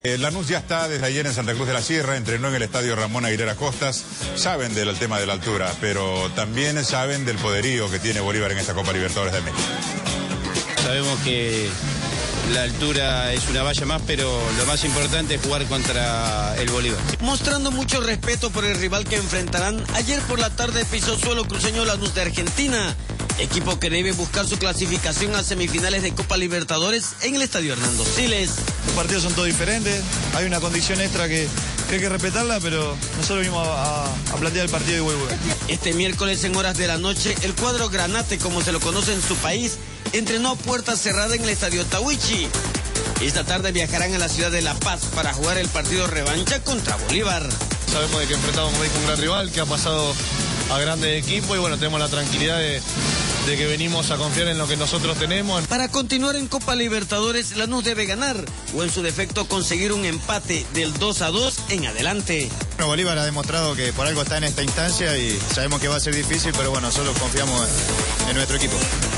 Lanús ya está desde ayer en Santa Cruz de la Sierra, entrenó en el estadio Ramón Aguilera Costas. Saben del tema de la altura, pero también saben del poderío que tiene Bolívar en esta Copa Libertadores de América. Sabemos que la altura es una valla más, pero lo más importante es jugar contra el Bolívar. Mostrando mucho respeto por el rival que enfrentarán, ayer por la tarde pisó suelo cruceño Lanús de Argentina, equipo que debe buscar su clasificación a semifinales de Copa Libertadores en el estadio Hernando Siles. Los partidos son todos diferentes, hay una condición extra que hay que respetarla, pero nosotros venimos a plantear el partido de huevo. Este miércoles en horas de la noche, el cuadro Granate, como se lo conoce en su país, entrenó a puerta cerrada en el estadio Tahuichi. Esta tarde viajarán a la ciudad de La Paz para jugar el partido revancha contra Bolívar. Sabemos de que enfrentamos como dijo, un gran rival que ha pasado a grandes equipos y bueno, tenemos la tranquilidad de que venimos a confiar en lo que nosotros tenemos. Para continuar en Copa Libertadores, Lanús debe ganar o en su defecto conseguir un empate del 2-2 en adelante. Bueno, Bolívar ha demostrado que por algo está en esta instancia y sabemos que va a ser difícil, pero bueno, nosotros confiamos en nuestro equipo.